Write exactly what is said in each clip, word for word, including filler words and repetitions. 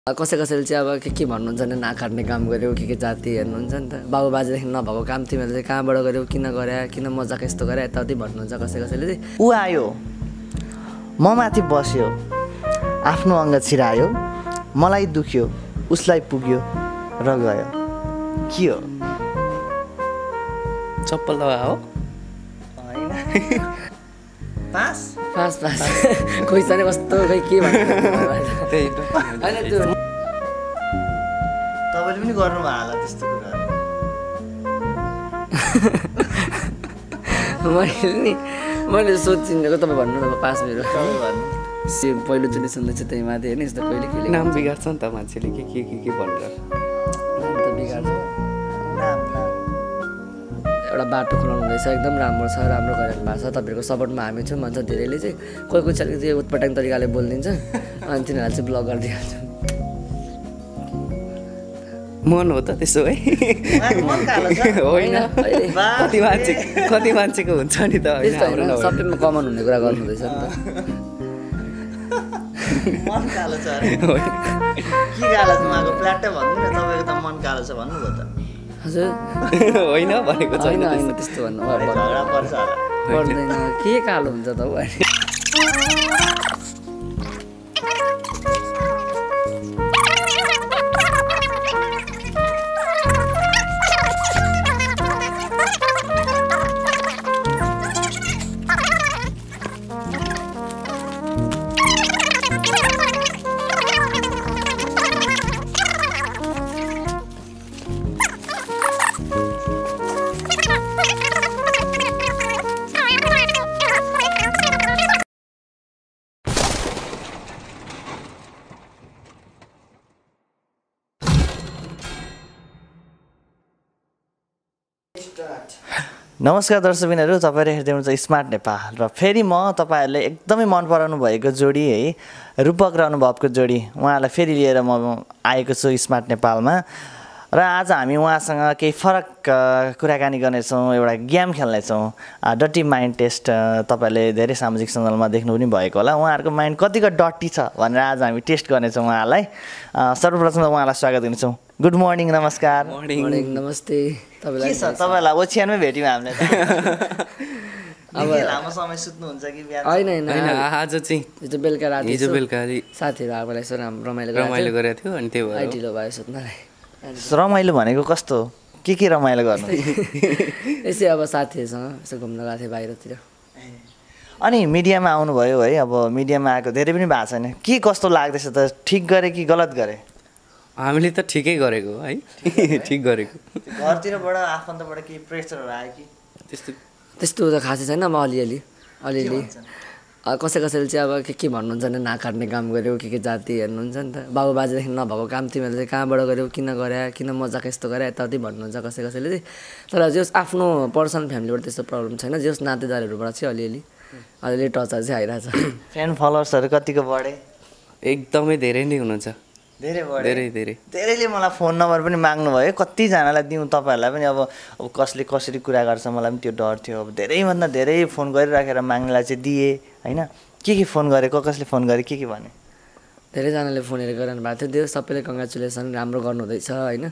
कसै कसैले चाहिँ अब के के भन्नुहुन्छ भने नाक काट्ने काम गर्यो के के जाति हेर्नुहुन्छ नि त बाबु बाजेदेखि नभएको काम तिमीहरूले चाहिँ कहाँबाट गर्यो किन गरे किन मजाक यस्तो गरे यताउति भन्नुहुन्छ कसै कसैले चाहिँ ऊ आयो म माथि बस्यो आफ्नो अङ्ग छिरायो मलाई दुख्यो उसलाई पुग्यो र गयो के हो चप्पल लगा हो हैन पास पास पास खोइ छ नि कस्तो खै के भन्नु त्यही हैन त्यो तपाईले पनि गर्नु भयो होला त्यस्तो कुरा मैले नि मैले सोचिरहेको तपाईँ भन्नु न पास मेरो तपाईँ भन्नु पहिलोचोटि सुन्दैछ त्यही माथि होइन यस्तो कहिले कहिले नाम बिगार्छ नि त मान्छेले के के के के भनेर नाम त बिगार्छ नाम नाम एउटा बाटो खुलाउनु हुँदैछ एकदम राम्रो छ राम्रो गरिरहनु भएको छ तपाईँहरूको सपोर्टमा हामी छौँ भन्छ धेरैले चाहिँ कोही कोही चाहिँ अलिकति उत्पटाङ तरिकाले बोलिदिन्छ अनि तिनीहरूले चाहिँ ब्लग गरिदिइहाल्छ मन हो त त्यसो है मन कालो छ होइन कति मान्छे कति मान्छेको हुन्छ नि त होइन त्यस्तो हाम्रो होइन नभएर। सबैमा कमन हुने कुरा गर्नु हुँदैछ नि त मन कालो छ अरे होइन। के कालो छ उहाँको प्लाट्टै भन्नु न तपाईँको त मन कालो छ भन्नुभयो त हजुर होइन भनेको होइन छैन होइन त्यस्तो। त्यस्तो भन्नु अरे झगडा पर्छ होला पर्दैन के कालो हुन्छ त ऊ अहिले नमस्कार दर्शकबिनहरू तपाईँले हेर्दै हुनुहुन्छ स्मार्ट नेपाल र फेरि म तपाईँहरूले एकदमै मन पराउनु भएको जोडी है रूपक र अनुभवको जोडी उहाँलाई फेरि लिएर म आएको छु स्मार्ट नेपालमा र आज हामी उहाँसँग केही फरक कुराकानी गर्नेछौँ एउटा गेम खेल्नेछौँ डटी माइन्ड टेस्ट तपाईँहरूले धेरै सामाजिक सञ्जालमा देख्नु पनि भएको होला उहाँहरूको माइन्ड कतिको डटी छ भनेर आज हामी टेस्ट गर्नेछौँ उहाँलाई सर्वप्रथम त उहाँलाई स्वागत गर्नेछौँ गुड मर्निङ नमस्कार मर्निङ मर्निङ नमस्ते के तपाईँलाई छ तपाईँलाई ओछ्यानमै भेट्यौँ हामीले त अब निकै लामो समय सुत्नुहुन्छ कि बिहान होइन होइन होइन आज चाहिँ हिजो बेलुका राति हिजो यसो बेलुका अलि साथीहरू आएको यसो राम- रमाइलो रमाइलो गरेको थियो अनि त्यही भएर आइटिलो भयो सुत्नलाई रमाइलो भनेको कस्तो के के रमाइलो गर्नु यसै अब साथीहरूसँग यसो घुम्न गएको थिएँ बाहिरतिर अनि मिडियामा आउनुभयो है अब मिडियामा आएको धेरै पनि भएको छैन के कस्तो लाग्दैछ त ठिक गरे कि गलत गरे हामीले त ठिकै गरेको है ठिक गरेको घरतिरबाट आफन्तबाट केही प्रेसरहरू आयो कि त्यस्तो त्यस्तो त खासै छैन अब अलिअलि अलिअलि अब कसै कसैले चाहिँ अब के के भन्नुहुन्छ भने नाक काट्ने काम गर्यो के के जाति हेर्नुहुन्छ नि त बाबु बाजेदेखि नभएको काम तिमीहरूले चाहिँ कहाँबाट गर्यो किन गरे किन मजाक यस्तो गरे यताउति भन्नुहुन्छ कसै कसैले चाहिँ तर जस आफ्नो पर्सनल फ्यामिलीबाट त्यस्तो प्रब्लम छैन जस नातेदारहरूबाट चाहिँ अलिअलि अलिअलि टचर चाहिँ आइरहेछ फ्यान फलोवर्सहरू कतिको बढे एकदमै धेरै नै हुनुहुन्छ धेरै बढे धेरै धेरै धेरैले मलाई फोन नम्बर पनि माग्नुभयो कतिजनालाई दिउँ तपाईँहरूलाई पनि अब अब कसले कसरी कुरा गर्छ मलाई पनि त्यो डर थियो अब धेरैभन्दा धेरै फोन गरिराखेर माग्नेलाई चाहिँ दिएँ होइन के के फोन गरेको कसले फोन गरे के के भने धेरैजनाले फोनहरू गरिरहनु भएको थियो त्यो सबैले कङ्ग्रेचुलेसन राम्रो गर्नुहुँदैछ होइन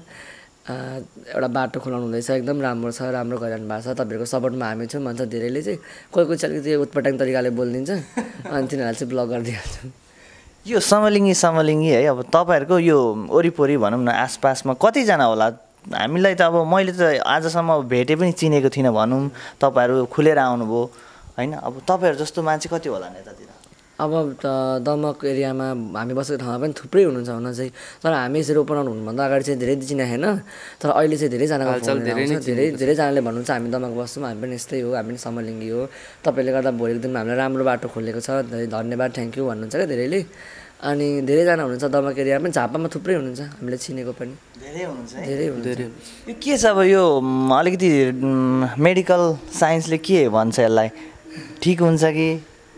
एउटा बाटो खुलाउनु हुँदैछ एकदम राम्रो छ राम्रो गरिरहनु भएको छ तपाईँहरूको सपोर्टमा हामी छौँ भन्छ धेरैले चाहिँ कोही कोही चाहिँ अलिकति उत्पटाङ तरिकाले बोलिदिन्छ अनि तिनीहरूले चाहिँ ब्लग गरिदिइहाल्छ यो समलिङ्गी समलिङ्गी है अब तपाईँहरूको यो वरिपरि भनौँ न आसपासमा कतिजना होला हामीलाई त अब मैले त आजसम्म भेटे पनि चिनेको थिइनँ भनौँ तपाईँहरू खुलेर आउनुभयो होइन अब तपाईँहरू जस्तो मान्छे कति होला यतातिर अब त दमक एरियामा हामी बसेको ठाउँमा पनि थुप्रै हुनुहुन्छ हुन चाहिँ तर हामी यसरी ओपन आउट हुनुभन्दा अगाडि चाहिँ धेरै चिनाएको छैन तर अहिले चाहिँ धेरैजनाको हालचाल फोनहरू धेरै नै आउँछ धेरै धेरैजनाले भन्नुहुन्छ हामी दमक बस्छौँ हामी पनि यस्तै हो हामी पनि समलिङ्गी हो तपाईँले गर्दा भोलिको दिनमा हामीलाई राम्रो बाटो खोलेको छ धेरै धन्यवाद थ्याङ्क यू भन्नुहुन्छ क्या धेरैले अनि धेरैजना हुनुहुन्छ दमक एरिया पनि झापामा थुप्रै हुनुहुन्छ हामीले चिनेको पनि धेरै हुनुहुन्छ है धेरै हुनुहुन्छ धेरै यो के छ अब यो म, अलिकति मेडिकल साइन्सले के भन्छ यसलाई ठिक हुन्छ कि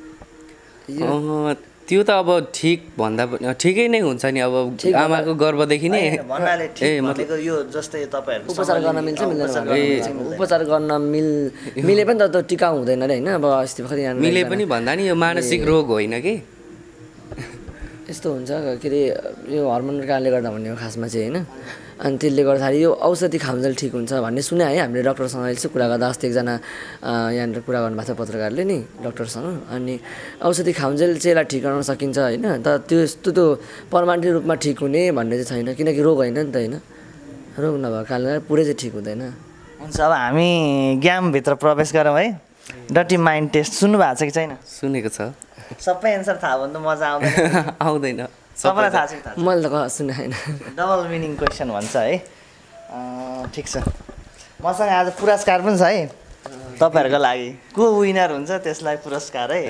अँ, त्यो त अब ठिक भन्दा पनि ठिकै नै हुन्छ नि अब आमाको गर्भदेखि नै होइन, भन्नाले ठिक ए, मतलब- भनेको यो जस्तै तपाईँहरूको उपचार गर्न समलिङ्गी- मिल्छ अँ, मिल्दैन उपचार भनेर गर्न मिल्छ, मिल्छ, उपचार गर्न मिल मिले पनि त त्यो टिकाउ हुँदैन अरे होइन अब अस्ति भर्खर यहाँ मिले पनि भन्दा नि यो मानसिक रोग होइन कि यस्तो हुन्छ के अरे यो हर्मोनको कारणले गर्दा भन्ने हो खासमा चाहिँ होइन अनि त्यसले गर्दाखेरि यो औषधि खाउन्जेल ठिक हुन्छ भन्ने सुने है हामीले डक्टरसँग यसो कुरा गर्दा अस्ति एकजना यहाँनिर कुरा गर्नुभएको थियो पत्रकारले नि डक्टरसँग अनि औषधि खाउन्जेल चाहिँ यसलाई ठिक गर्न सकिन्छ होइन तर त्यो यस्तो त्यो पर्मानेन्ट रूपमा ठिक हुने भन्ने चाहिँ छैन किनकि रोग होइन नि त होइन रोग नभएको कारणले पुरै चाहिँ ठिक हुँदैन। हुन्छ अब हामी गेमभित्र प्रवेश गरौँ है। डटी माइन्ड टेस्ट सुन्नु भएको छ कि छैन? सुनेको छ। सबै एन्सर थाहा भयो भने त मजा आउँदैन। आउँदैन। सबैलाई थाहा छ कि थाहा छ? मैले त सुने होइन। डबल मिनिङ क्वेसन भन्छ है। ठिक छ मसँग आज पुरस्कार पनि छ है तपाईँहरूको लागि। को विनर हुन्छ त्यसलाई पुरस्कार है।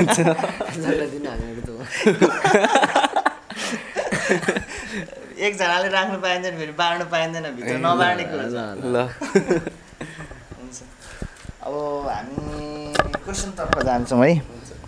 एकजनाले राख्नु पाइँदैन फेरि बाँड्नु पाइँदैन भित्र नबाँड्ने कुरो छ ल। हुन्छ अब हामी क्वेसनतर्फ जान्छौँ है।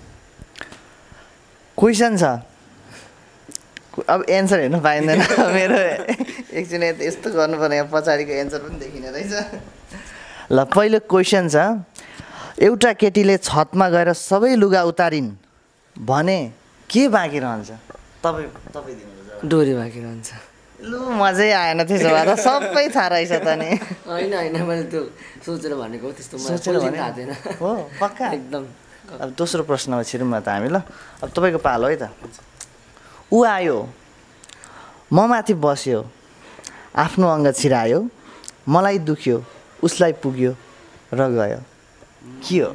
क्वेसन छ अब एन्सर हेर्नु पाइँदैन मेरो एकछिन यस्तो गर्नुपर्ने यहाँ पछाडिको एन्सर पनि देखिने रहेछ। ल पहिलो क्वेसन छ एउटा केटीले छतमा गएर सबै लुगा उतारिन् भने के बाँकी रहन्छ? तपाईँ तपाईँ दिनुहुन्छ। डोरी बाँकी रहन्छ। लु मजै आएन त्यसो भए त सबै थाहा रहेछ त नि। होइन होइन मैले त्यो सोचेर भनेको त्यस्तो सोचेर भने थाहा थिएन। हो पक्का एकदम। अब दोस्रो प्रश्नमा छिरौँ न त हामी ल। अब तपाईँको पालो है त। ऊ आयो म माथि बस्यो आफ्नो अङ्ग छिरायो मलाई दुख्यो उसलाई पुग्यो र गयो के हो?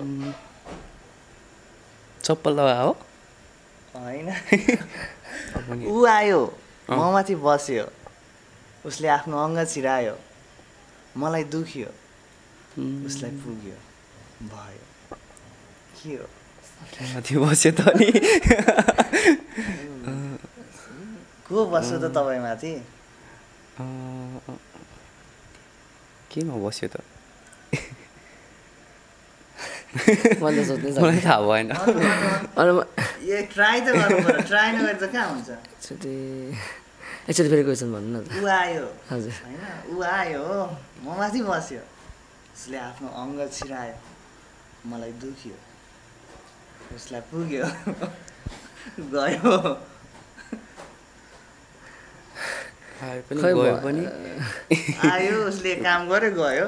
चप्पल लगा हो होइन। ऊ आयो म माथि बस्यो उसले आफ्नो अङ्ग छिरायो मलाई दुख्यो उसलाई पुग्यो भयो के हो? माथि बस्यो त नि को बस्यो त तपाईँ माथि? केमा बस्यो त? मैले त सोच्नै मलाई थाहा भएन। ए ट्राई त गर्नु पर्यो। ट्राई नगरे त कहाँ हुन्छ? एकचोटि एकचोटि फेरि क्वेसन भन्नु न त। ऊ आयो हजुर होइन ऊ आयो म माथि बस्यो उसले आफ्नो अङ्ग छिरायो मलाई दुख्यो उसलाई पुग्यो गयो। खै गयो पनि आयो उसले काम गर्यो गयो।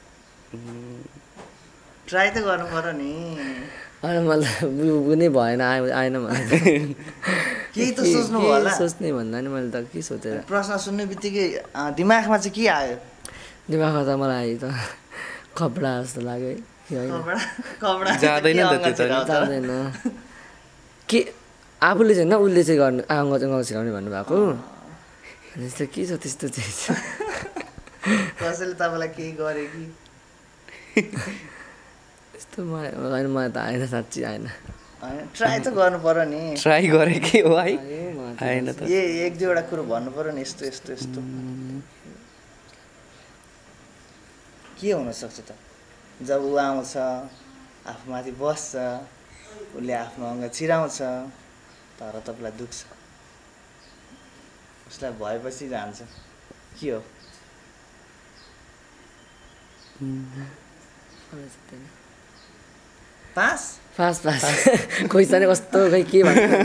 ट्राई त गर्नु पर्यो नि। होइन मलाई कुनै भएन आयो आएन मलाई केही त सोच्नु होला। सोच्ने भन्दा नि मैले त के सोचेर प्रश्न सुन्ने बित्तिकै दिमागमा चाहिँ के आयो? दिमागमा त मलाई त कपडा जस्तो लाग्यो कपडा जाँदैन त त्यो त जाँदैन के आफूले चाहिँ होइन उसले चाहिँ गर्नु अङ्ग अङ्ग छिराउने भन्नुभएको त्यस्तो के छ त्यस्तो चाहिँ कसैले तपाईँलाई केही गरे कि? त्यस्तो मलाई होइन मलाई त आएन साँच्ची आएन। ट्राई त गर्नु पर्यो नि। ट्राई गरे के हो है आएन त। ए एक दुईवटा कुरो भन्नु पर्यो नि यस्तो यस्तो यस्तो के हुनसक्छ त? जब ऊ आउँछ आफूमाथि बस्छ उसले आफ्नो अङ्ग छिराउँछ तर तपाईँलाई दुख्छ उसलाई भएपछि जान्छ के हो? पास पास पास खोइ छ नि कस्तो खै के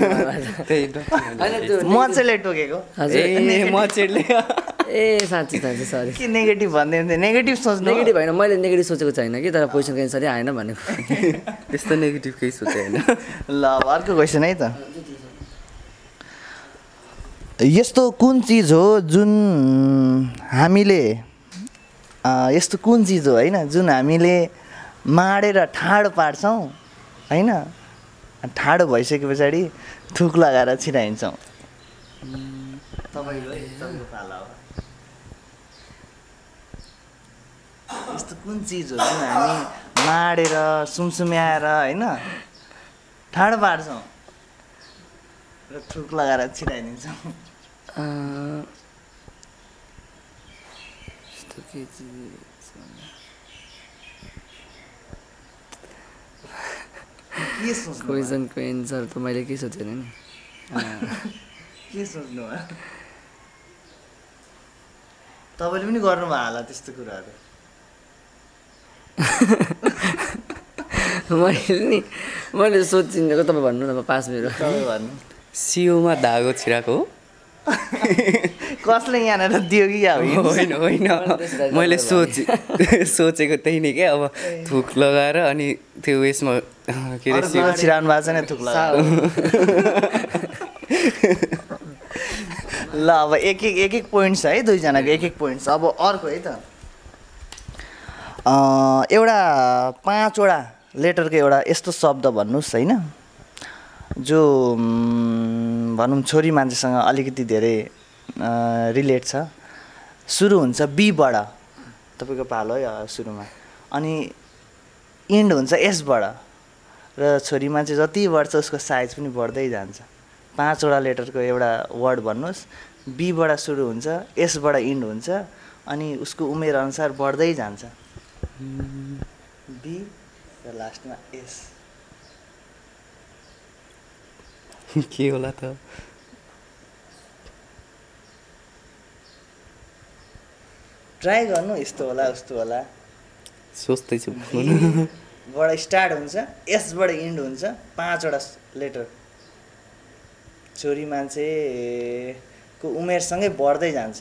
भन्नु म चाहिँ टोकेको ए म चाहिँ ए साँच्ची साँच्ची सरी के नेगेटिभ भन्दै हुन्थ्यो? नेगेटिभ सोच्नु? नेगेटिभ होइन मैले नेगेटिभ सोचेको छैन कि तर क्वेसनको एन्सरै आएन भनेको। त्यस्तो नेगेटिभ केही सोचेन। ल अब अर्को क्वेसन है त। यस्तो कुन चिज हो जुन हामीले यस्तो कुन चिज हो होइन जुन हामीले माडेर ठाडो पार्छौँ होइन ठाडो भइसके पछाडि थुक लगाएर छिराइन्छौँ? यस्तो कुन चिज हो जुन हामी माडेर सुमसुम्याएर होइन ठाडो पार्छौँ र थुक लगाएर छिराइदिन्छौँ? क्वेसनको एन्सर त मैले के सोचेन नि। के सोच्नु भयो? तपाईँले पनि गर्नुभयो होला त्यस्तो कुराहरू। मैले नि मैले सोचिरहेको तपाईँ भन्नु न पास मेरो तपाईँ भन्नु सियोमा धागो छिराको हो कसले यहाँनिर दियो कि अब होइन होइन मैले सोचे सोचेको त्यही नै क्या अब थुक लगाएर अनि त्यो उयसमा के अरे सियो छिराउनु भएको छ नि थुक लगाएर ल अब एक एक एक एक पोइन्ट छ है दुईजनाको एक एक पोइन्ट छ अब अर्को है त एउटा पाँचवटा लेटरको एउटा यस्तो शब्द भन्नुहोस् होइन जो भनौँ छोरी मान्छेसँग अलिकति धेरै रिलेट छ सुरु हुन्छ बीबाट तपाईँको पालो है सुरुमा अनि इन्ड हुन्छ एसबाट र छोरी मान्छे जति बढ्छ उसको साइज पनि बढ्दै जान्छ पाँचवटा लेटरको एउटा वर्ड भन्नुहोस् बीबाट सुरु हुन्छ एसबाट इन्ड हुन्छ अनि उसको उमेर अनुसार बढ्दै जान्छ बी र लास्टमा एस के होला त ट्राई गर्नु यस्तो होला उस्तो होला सोच्दैछु बाट स्टार्ट हुन्छ एसबाट इन्ड हुन्छ पाँचवटा लेटर छोरी मान्छेको उमेरसँगै बढ्दै जान्छ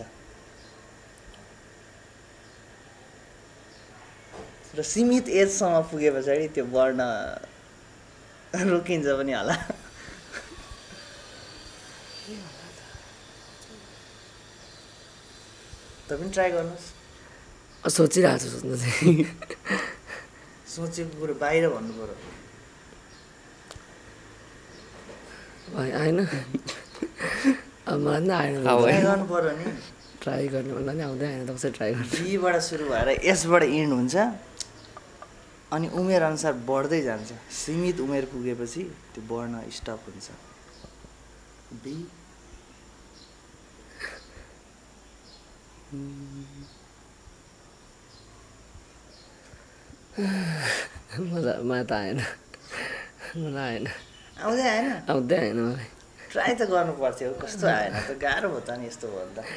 र सीमित एजसम्म पुगे पछाडि त्यो बढ्न रोकिन्छ पनि होला तपाईँ पनि ट्राई गर्नुहोस् सोचिरहेको छु सोच्नु चाहिँ सोचेको कुरो बाहिर भन्नु पर्यो आएन अब मलाई पनि आएन ट्राई गर्नु पर्यो नि ट्राई गर्ने भन्दा नि आउँदै आएन त कसरी ट्राई गर्नु बीबाट सुरु भएर एसबाट इन्ड हुन्छ अनि उमेर अनुसार बढ्दै जान्छ सीमित उमेर पुगेपछि त्यो बढ्न स्टप हुन्छ बी मलाई मलाई त आएन मलाई आएन आउँदै आएन आउँदै आएन मलाई ट्राई त गर्नु पर्थ्यो कस्तो आएन त गाह्रो भयो त नि यस्तो भयो त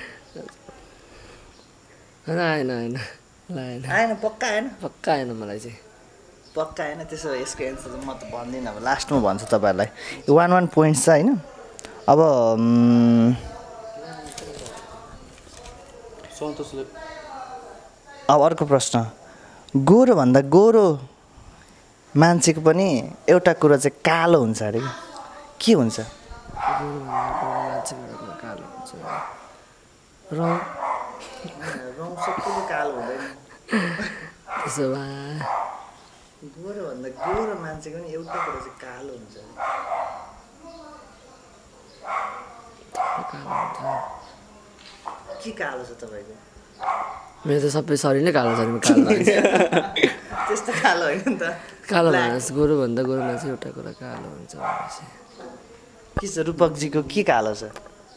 होइन आएन आएन मलाई आएन आएन पक्का आएन पक्का आएन मलाई चाहिँ पक्का आएन त्यसो भए यसको एन्सर म त भन्दिनँ अब लास्टमा भन्छु तपाईँहरूलाई वान वान पोइन्ट्स छ होइन अब सन्तोषले अब अर्को प्रश्न गोरो भन्दा गोरो मान्छेको पनि एउटा कुरो चाहिँ कालो हुन्छ अरे के हुन्छ रौँ रौँ सबैले कालो हुँदैन त्यसो भए गोरो भन्दा गोरो मान्छेको पनि एउटा कुरो चाहिँ कालो हुन्छ के कालो छ तपाईँको मेरो त सबै शरीर नै कालो छ नि कालो त्यस्तो कालो होइन नि त कालो मानिस गोरु भन्दा गोरु मान्छे एउटा कुरा कालो हुन्छ भनेपछि के छ रूपकजीको के कालो छ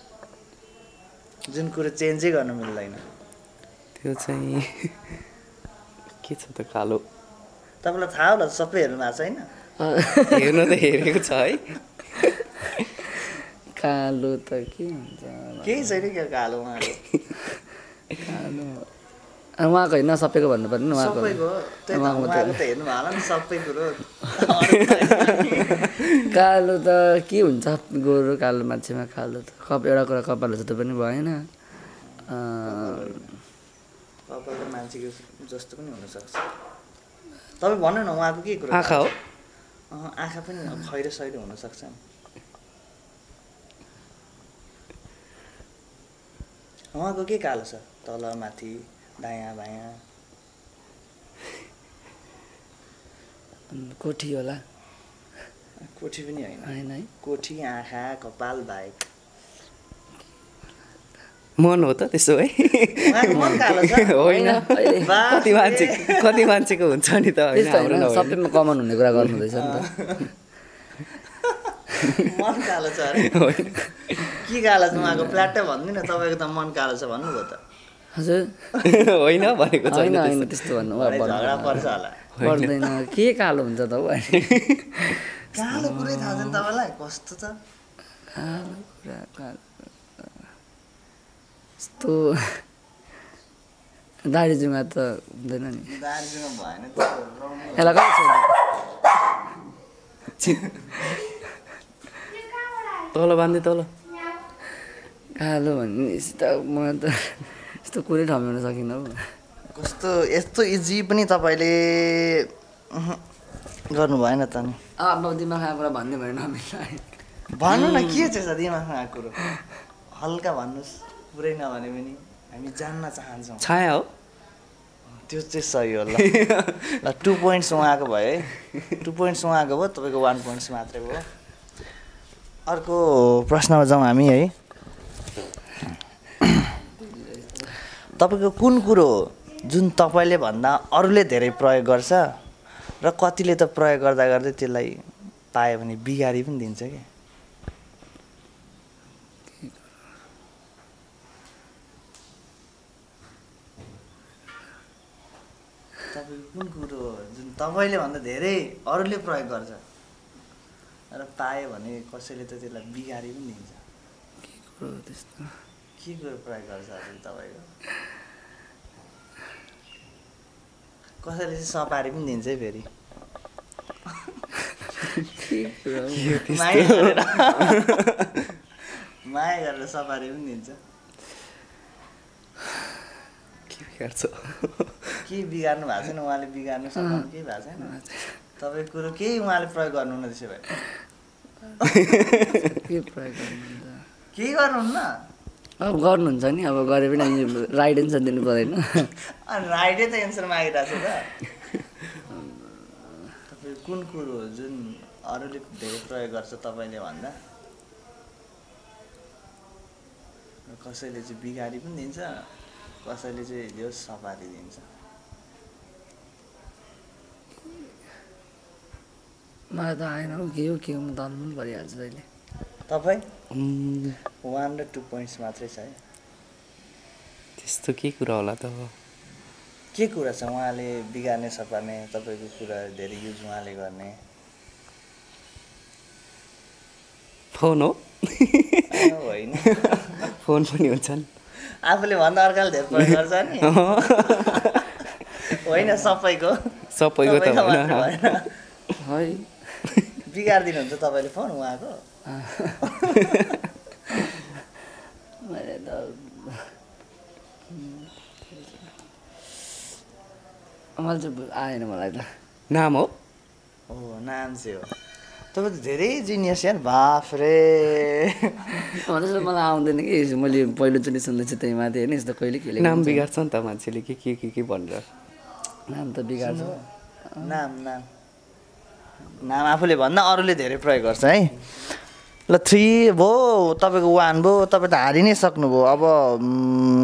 जुन कुरो चेन्जै गर्न मिल्दैन त्यो चाहिँ के छ त कालो तपाईँलाई थाहा होला सबै हेर्नु भएको छैन हेर्नु त हेरेको छ है कालो त के हुन्छ केही छैन क्या कालो उहाँको कालो उहाँको होइन सबैको भन्नु पर्ने नि उहाँको सबैको त्यही त उहाँको त हेर्नु होला नि सबै कुरो कालो त के हुन्छ गोरु कालो मान्छेमा कालो त कप एउटा कुरा कपाल जस्तो पनि भएन कपाल त मान्छेको जस्तो पनि हुनसक्छ तपाईँ भन्नु न उहाँको के कुरो आँखा हो आँखा पनि खैरो सैरो हुनसक्छ उहाँको के कालो छ तल माथि दायाँ बायाँ कोठी होला कोठी पनि होइन होइन है कोठी आँखा कपाल बाहेक मन हो त त्यसो है उहाँको मन कालो छ होइन वाह, कति मान्छे कति मान्छेको हुन्छ नि त होइन त्यस्तो हाम्रो होइन नभए। सबैमा कमन हुने कुरा गर्नु हुँदैछ नि त मन कालो छ अरे होइन के कालो छ उहाँको प्लाट्टै भन्दिनँ तपाईँको त मन कालो छ भन्नुभयो त हजुर होइन भनेको होइन छैन होइन त्यस्तो। त्यस्तो भन्नु भरे झगडा पर्छ होला पर्दैन के कालो हुन्छ त हौ कालो कुरै थाहा छैन तपाईँलाई कस्तो त कालो कुरा कालो यस्तो दाडी जुङ्गा त हुँदैन नि दार्जिलिङमा भएन त यसलाई कहिले सोध्नु तल बाँध्दै तल कालो भनेपछि त म त यस्तो कुरै ठम्याउन सकिनँ हौ कस्तो यस्तो इजी पनि तपाईँले उहुँ, गर्नु भएन त नि अब दिमाग आएको कुरा भन्ने भयो नमिल्ने भन्नु न के चाहिँ छ दिमागमा आएको कुरो हल्का भन्नुहोस् पुरै नभने पनि हामी जान्न चाहन्छौँ छाया हो त्यो चाहिँ सही हो ल ल टु पोइन्ट्स उहाँको भयो है टु पोइन्ट्स उहाँको भयो तपाईँको वान पोइन्ट्स मात्रै भयो अर्को प्रश्नमा जाउँ हामी है तपाईँको कुन कुरो हो जुन तपाईँले भन्दा अरूले धेरै प्रयोग गर्छ र कतिले त प्रयोग गर्दा गर्दै त्यसलाई पायो भने बिगारी पनि दिन्छ क्या तपाईँको कुन कुरो हो जुन तपाईँले भन्दा धेरै अरूले प्रयोग गर्छ र पायो भने कसैले त त्यसलाई बिगारी पनि दिन्छ के कुरो हो त्यस्तो के कुरो प्रयोग गर्छ हजुर तपाईँको कसैले चाहिँ सपारी पनि दिन्छ है फेरि के कुरो हो? माया गरेर माया गरेर सपारी पनि दिन्छ के बिगार्छ के बिगार्नु भएको छैन उहाँले बिगार्नु सक्नु केही भएको छैन तपाईँको कुरो केही उहाँले प्रयोग गर्नुहुन्न त्यसो भए के प्रयोग गर्नुहुन्छ केही गर्नुहुन्न अब गर्नुहुन्छ नि अब गरे पनि राइट एन्सर दिनु पर्दैन अनि राइटै त एन्सर मागिरहेको छ त तपाईँको कुन कुरो हो जुन अरूले धेरै प्रयोग गर्छ तपाईँले भन्दा कसैले चाहिँ बिगारी पनि दिन्छ कसैले चाहिँ यो सपारी दिन्छ मलाई त आएन हौ के हो के हो म दल्नु पनि परिहाल्छु अहिले तपाईँ वान र टू पोइन्ट्स मात्रै छ है त्यस्तो के कुरा होला त के कुरा छ उहाँले बिगार्ने सपार्ने तपाईँको कुरा धेरै युज उहाँले गर्ने फोन हो होइन फोन पनि हुन्छन् आफूले भन्दा अर्काले धेरै प्रयोग गर्छ नि होइन सबैको सबैको त सबैको होइन मात्र भएन है बिगारिदिनुहुन्छ तपाईँले फोन उहाँको मैले त मलाई चाहिँ आएन मलाई त नाम हो हो नाम चाहिँ हो तपाईँ त धेरै जिनियस यार बाफ रे भन्दैछ मलाई आउँदैन कि मैले पहिलोचोटि सुन्दैछु त्यही माथि होइन यस्तो कहिले के नाम बिगार्छ नि त मान्छेले के के के के भनेर नाम त बिगार्छ नाम नाम नाम आफूले भन्दा अरूले धेरै प्रयोग गर्छ है ल थ्री भयो तपाईँको वान भयो तपाईँ त हारि नै सक्नुभयो अब उम्,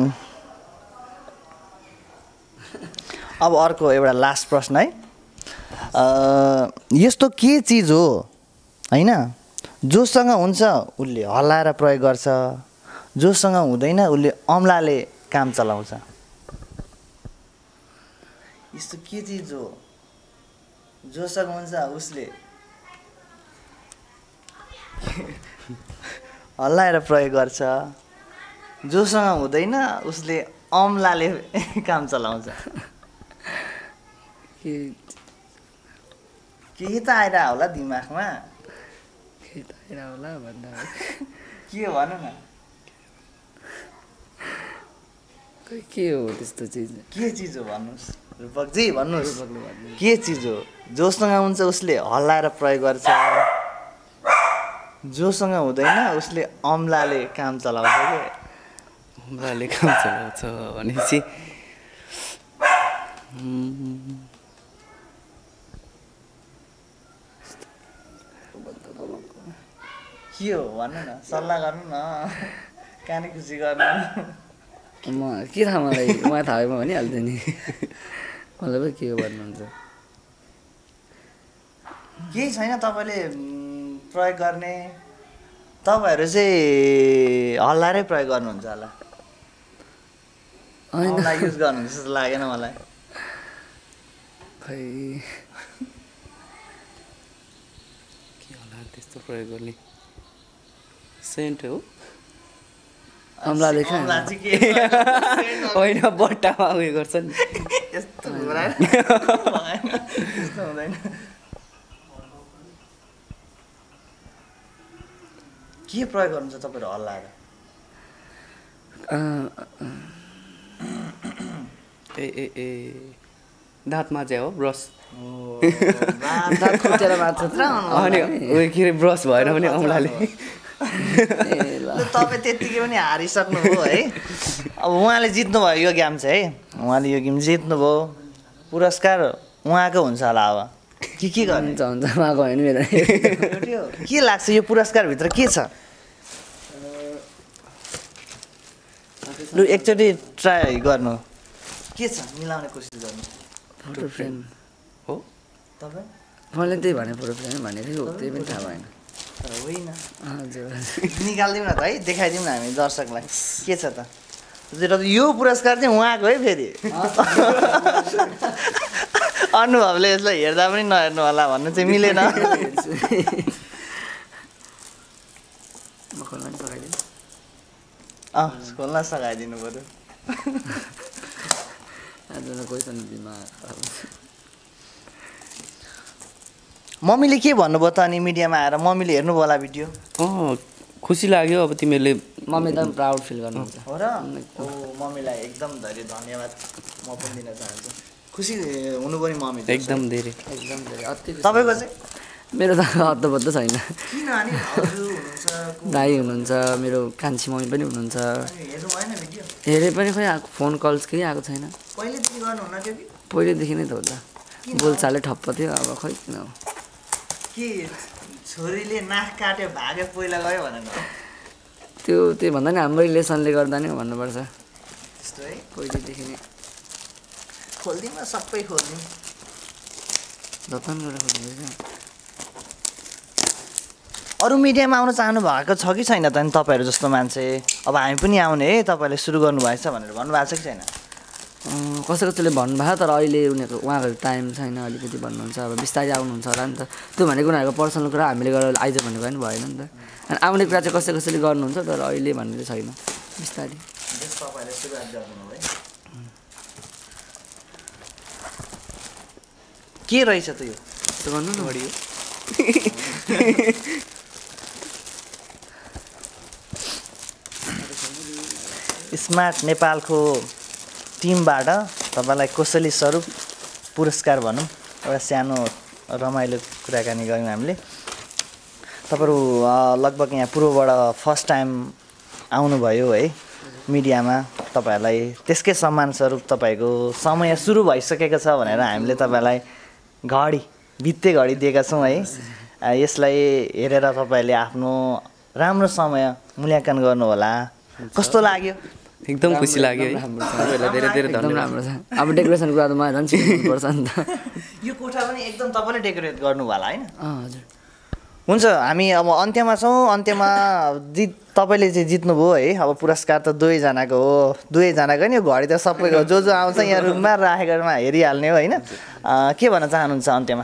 अब अर्को एउटा लास्ट प्रश्न है अ, यस्तो के चिज हो होइन जोसँग हुन्छ उसले हल्लाएर प्रयोग गर्छ जोसँग हुँदैन उसले अम्लाले काम चलाउँछ यस्तो के चिज हो जोसँग हुन्छ उसले हल्लाएर प्रयोग गर्छ जोसँग हुँदैन उसले अम्लाले काम चलाउँछ के केही त आइरह होला दिमागमा के त आएर होला भन्दा के हो भन न खै के हो त्यस्तो चिज के चिज हो भन्नुहोस् रूपकजी भन्नुहोस् के चिज हो जोसँग हुन्छ उसले हल्लाएर प्रयोग गर्छ जोसँग हुँदैन उसले अम्लाले काम चलाउँछ के अम्लाले काम चलाउँछ भनेपछि उम्, के हो भन्नु न सल्लाह गर्नु न काने खुसी गर्नु म के थाहा मलाई उहाँ थाहा भए म भनिहाल्थेँ नि मलाई पो के हो भन्नुहुन्छ केही छैन तपाईँले उम्, प्रयोग गर्ने तपाईँहरू चाहिँ हल्लाएरै प्रयोग गर्नुहुन्छ होला होइन अम्ला युज गर्नुहुन्छ जस्तो लागेन मलाई खै के होला त्यस्तो प्रयोग गर्ने सेन्ट हो अम्लाले खा अम्ला चाहिँ के होइन बट्टामा उयो गर्छ नि यस्तो घुराएर लगाएन त्यस्तो हुँदैन के प्रयोग गर्नुहुन्छ तपाईँहरू हल्लाएर ए ए ए दाँत माझ्या हो ब्रस अनि उयो के अरे ब्रस भएन भने औँलाले तपाईँ त्यत्तिकै पनि हारिसक्नुभयो है अब उहाँले जित्नुभयो यो गेम चाहिँ है उहाँले यो गेम जित्नुभयो पुरस्कार उहाँको हुन्छ होला अब के के हुन्छ हुन्छ उहाँको होइन मेरो के लाग्छ यो पुरस्कारभित्र के छ लु एकचोटि ट्राई गर्नु के छ मिलाउने कोसिस गर्नु फोटो फ्रेम हो तपाईँ मैले त्यही भने फोटो फ्रेम भनेको थियो त्यही पनि थाहा भएन तर होइन हजुर निकालिदिउँ न त है देखाइदिउँ न हामी दर्शकलाई के छ त यो पुरस्कार चाहिँ उहाँको है फेरि अनुभवले यसलाई हेर्दा पनि नहेर्नु होला भन्नु चाहिँ मिलेन अँ खोल्न सघाइदिनु पऱ्यो मम्मीले के भन्नुभयो त अनि मिडियामा आएर मम्मीले हेर्नुभयो होला भिडियो अँ खुसी लाग्यो अब तिमीहरूले मम्मी एकदम प्राउड फिल गर्नुहुन्छ हो र ओ मम्मीलाई एकदम धेरै धन्यवाद म पनि दिन चाहन्छु खुसी हुनुभयो नि मम्मी एकदम धेरै एकदम धेरै अति तपाईँको चाहिँ मेरो त हत्तपत्त छैन किन अनि भाउजू हुनुहुन्छ दाइ हुनुहुन्छ मेरो कान्छी मम्मी पनि हुनुहुन्छ हेर्नु भएन भिडियो हेरे पनि खोइ आएको फोन कल्स केही आएको छैन पहिलेदेखि गर्नुहुन्न थियो कि पहिल्यैदेखि नै त हो त बोलचालै ठप्प थियो अब खोइ किन हो के छोरीले नाक काट्यो भाग्यो पहिला गयो भनेर त्यो त्यही भन्दा नि हाम्रो रिलेसनले गर्दा नि भन्नुपर्छ त्यस्तो है पहिलेदेखि नै खोलिदिउँ न सबै खोलिदिउँ जतन गरेर खोल्दैछ अरू मिडियामा आउन चाहनु भएको छ कि छैन त नि तपाईँहरू जस्तो मान्छे अब हामी पनि आउने है तपाईँले सुरु गर्नुभएछ भनेर भन्नुभएको छ कि छैन कसै कसैले भन्नुभयो तर अहिले उनीहरूको उहाँहरूको टाइम छैन अलिकति भन्नुहुन्छ अब बिस्तारै आउनुहुन्छ होला नि त त्यो भनेको उनीहरूको पर्सनल कुरा हामीले गरेर आइज भनेको पनि भएन नि त अनि आउने कुरा चाहिँ कसै कसैले गर्नुहुन्छ तर अहिले भन्ने चाहिँ छैन बिस्तारै तपाईँले सुरुवात गर्नु है के रहेछ त यो त्यो भन्नु न बढी स्मार्ट नेपालको टिमबाट तपाईँलाई कोसेली स्वरूप पुरस्कार भनौँ एउटा सानो रमाइलो कुराकानी गऱ्यौँ हामीले तपाईँहरू लगभग यहाँ पूर्वबाट फर्स्ट टाइम आउनुभयो है मिडियामा तपाईँहरूलाई त्यसकै सम्मान स्वरूप तपाईँको समय सुरु भइसकेको छ भनेर हामीले तपाईँलाई घडी भित्ते घडी दिएका छौँ है यसलाई हेरेर तपाईँहरूले आफ्नो राम्रो समय मूल्याङ्कन गर्नुहोला कस्तो लाग्यो एकदम खुसी लाग्यो है तपाईँहरूलाई धेरै धेरै एकदम धन्यवाद राम्रो छ अब डेकोरेसनको कुरा त मलाई झन् छिर्नुपर्छ नि त यो कोठा पनि एकदम तपाईँले डेकोरेट गर्नुभयो होला होइन अँ हजुर हुन्छ हामी अब अन्त्यमा छौँ अन्त्यमा जित तपाईँले चाहिँ जित्नुभयो है अब पुरस्कार त दुवैजनाको हो दुवैजनाको नि यो घडी त सबैको जो जो आउँछ यहाँ रुममा राखेकोमा हेरिहाल्ने हो होइन के भन्न चाहनुहुन्छ अन्त्यमा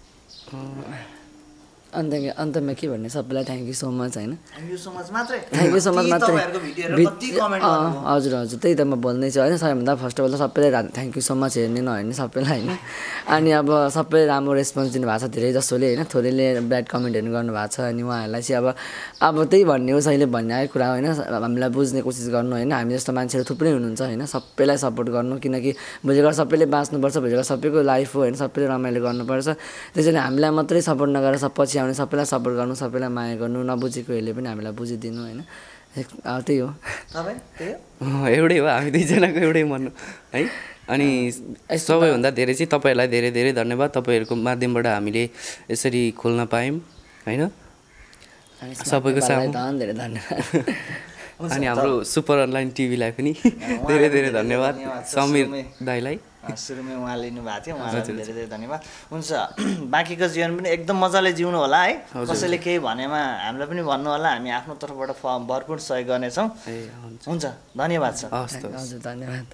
अन्त अन्तमा के भन्ने सबैलाई थ्याङ्क यू सो मच होइन थ्याङ्क यू सो मच मात्रै थ्याङ्क यू सो मच मात्रै कति कमेन्ट अँ हजुर हजुर त्यही त म बोल्दै छु होइन सबैभन्दा फर्स्ट अफ अल त सबैलाई थ्याङ्क यू सो मच हेर्ने नहेर्ने सबैलाई होइन अनि अब सबै राम्रो रेस्पोन्स दिनुभएको छ धेरै जसोले होइन थोरैले ब्याड कमेन्टहरू गर्नुभएको छ अनि उहाँहरूलाई चाहिँ अब अब त्यही भन्ने हो सहिले भन्ने आएको कुरा होइन हामीलाई बुझ्ने कोसिस गर्नु होइन हामी जस्तो मान्छेहरू थुप्रै हुनुहुन्छ होइन सबैलाई सपोर्ट गर्नु किनकि भोलिको सबैले बाँच्नुपर्छ भोलिको सबैको लाइफ हो होइन सबैले रमाइलो गर्नुपर्छ त्यसैले हामीलाई मात्रै सपोर्ट नगरेर सब पछि आउने सबैलाई सपोर्ट गर्नु सबैलाई माया गर्नु नबुझेकोहरूले पनि हामीलाई बुझिदिनु होइन त्यही हो एउटै हो हामी दुईजनाको एउटै मन है अनि सबैभन्दा धेरै चाहिँ तपाईँहरूलाई धेरै धेरै धन्यवाद तपाईँहरूको माध्यमबाट हामीले यसरी खोल्न पायौँ होइन सबैको सामु धेरै धन्यवाद अनि हाम्रो सुपर अनलाइन टिभीलाई पनि धेरै धेरै धन्यवाद समीर दाईलाई सुरुमै उहाँ लिनुभएको थियो उहाँलाई धेरै धेरै धन्यवाद हुन्छ बाँकीको जीवन पनि एकदम मजाले जिउनु होला है कसैले केही भनेमा हामीलाई पनि भन्नु होला हामी आफ्नो तर्फबाट भरपूर सहयोग गर्नेछौँ हुन्छ धन्यवाद छ हजुर धन्यवाद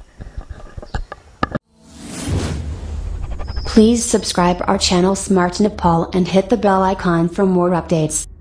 Please subscribe our channel Smart Nepal and hit the bell icon for more updates.